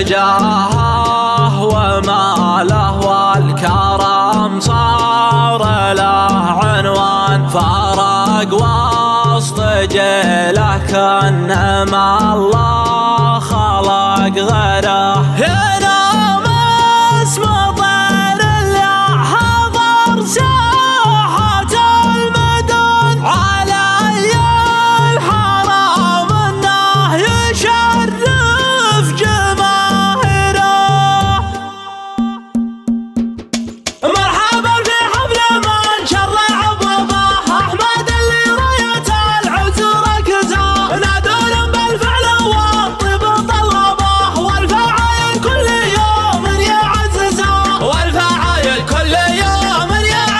جاهه وماله والكرم صار له عنوان، فارق وسط جيله كأنما الله خلق غيره. ينام اسم طير اللي حضر ساحة المدن، علي الحرام انه يشرف جماهيره. مرحبا في حفل من شرع باباه، احمد اللي راية العز ركزه، نادون بالفعل والطيب طلبه، والفعايل كل يوم يعززه، والفعايل كل يوم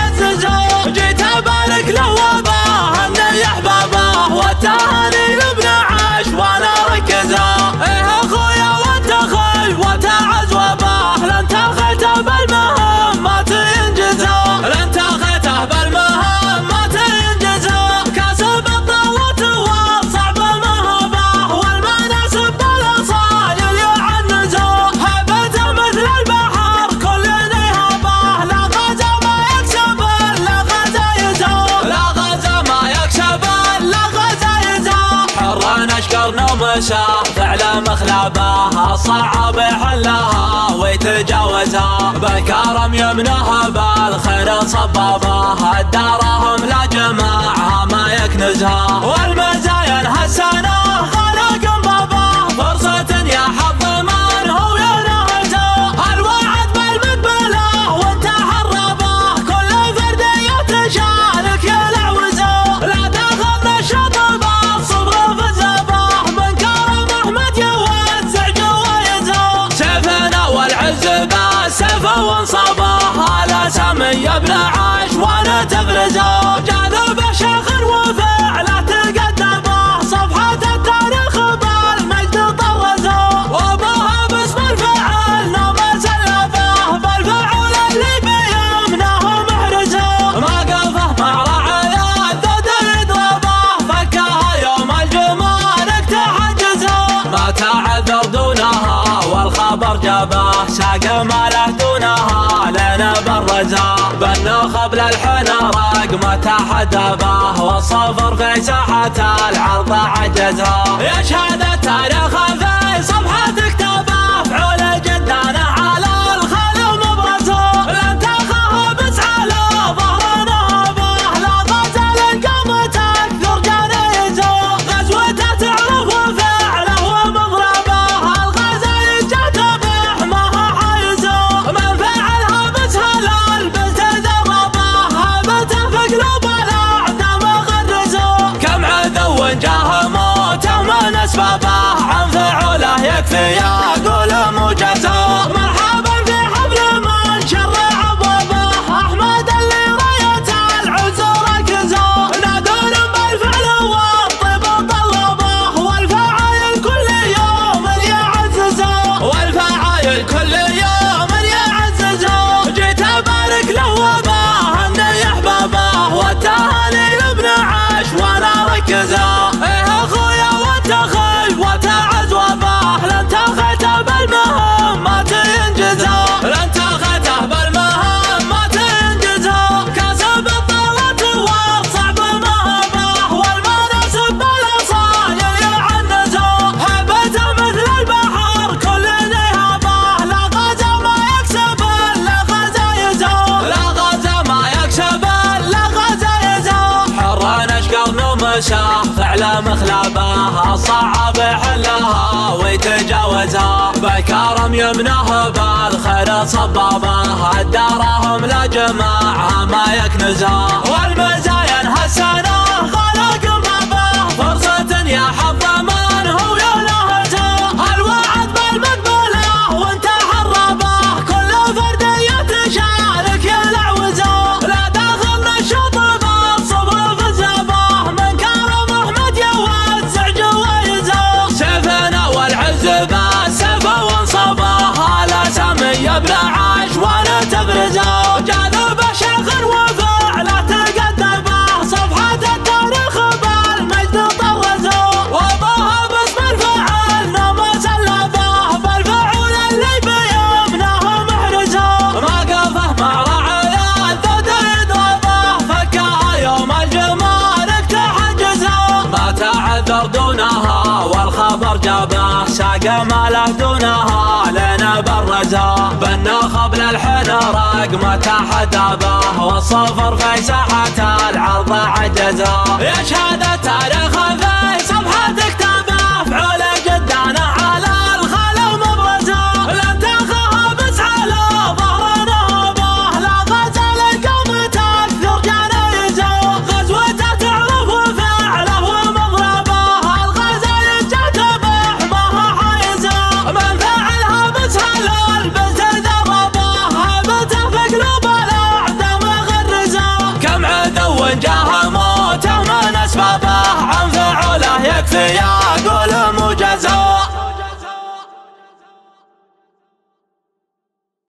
يعززه. جيت ابارك له واباه انه يحبابه، والتهاني لابن عاش وانا ركزه. ايه اخويا وانت خي وتعز وباه، لن تخيته بالمهام ما تنجزه، لن تخيته بالمهام ما تنجزه. كاسب الطلات والصعب مهبه، والمناسب بالاصايل يعنزه، هبته مثل البحر كل نهبه، لا غزا ما يكسب لا غزا يزه، لا غزا ما يكسب لا غزا يزه. حر نشكر نومسه فعل مخلبه، الصعب يحلها ويتجاوزها، بالكرم يمنها بالخير صبابه، الدارهم لا جماعها ما يكنزها، والمزايا انهسنا خلق بابه، فرصة يا حظ من هو ينهزه، الوعد بالمقبله وانت حربه، كل فرد يتشارك يلعوزه، لا تاخذ الشطبه الصبر في الزبه، من كرم احمد يوزع جوايزه. سيفنا والعز بالسيف وانصابه، على سمي ابن عاش وانا تفرزه، جاذب شيخ وفعله تقدمه، صفحة التاريخ بالمجد طرزه، وابوها باسم الفعل نوم سلفه، بالفعل اللي بيمنه محرزه، ما قفه مع رعايا الذود يضربه، فكها يوم الجمارك تحجزه، ما تعذر دونها والخبر جابه، ساق ماله دونها لين برزه، بالنخب للحين رقمته حدبه، والصفر في ساحة العرض عجزه، يشهد التاريخ في صفحة كتابه، فعول جدانه على الخيل مبرزه، لن تخاه بس على ظهر نهبه، لا غزل قامته اكثر جنيزه، غزوته تعرف فعله ومضربه، الغزل جاته بحماها حيزه، من فعلها بس هلال بس تدربه، هبته في قلوب الاعداء غرزه، كم عدو جاه موته من اسبابه، عن فعوله يكفي يقول موجزه. مرحبا في حفل من شرع بابه، احمد اللي راية العز ركزه، نادون بالفعل والطيب طلبه، والفعايل كل يوم يعززه، والفعايل كل يوم يعززه. جيت ابارك له واباه انه يحبابه، والتهاني لابن عاش وانا ركزه. ايه اخويا وانت خي وتعز وباه، لن تخيته بالمهام ما تنجزه، لن تخيته بالمهام ما تنجزه. كاسب الطلات والصعب مهبه، والمناسب بالاصايل يعنزه، هبته مثل البحر كل نهبه، لا غزا ما يكسب لا غزا يزه، لا غزا ما يكسب لا غزا يزه. حر نشكر نومسه فعل مخلبه، الصعب يحلها ويتجاوزها، بالكرم يمنه بالخير صبابه، الدارهم لا جماعها ما يكنزها، والمزايا انهسنا خلق بابه، فرصة يا حظ من هو ينهزه، الوعد بالمقبله وانت حربه، كل فرد يتشارك يلعوزه، لا تاخذ الشطبه الصبر في الزبه، من كرم احمد يوزع جوايزه، سيفنا والعز بالسيف وانصابه، على سمي ابن عاش وانا تفرزه، جاذب شيخ وفعله تقدمه. دونها والخبر جابه ساق ما له دونها لنا برزه بالنخب للحن رقمة حدابه والصفر في ساحة العرض عجزه يشهد التاريخ في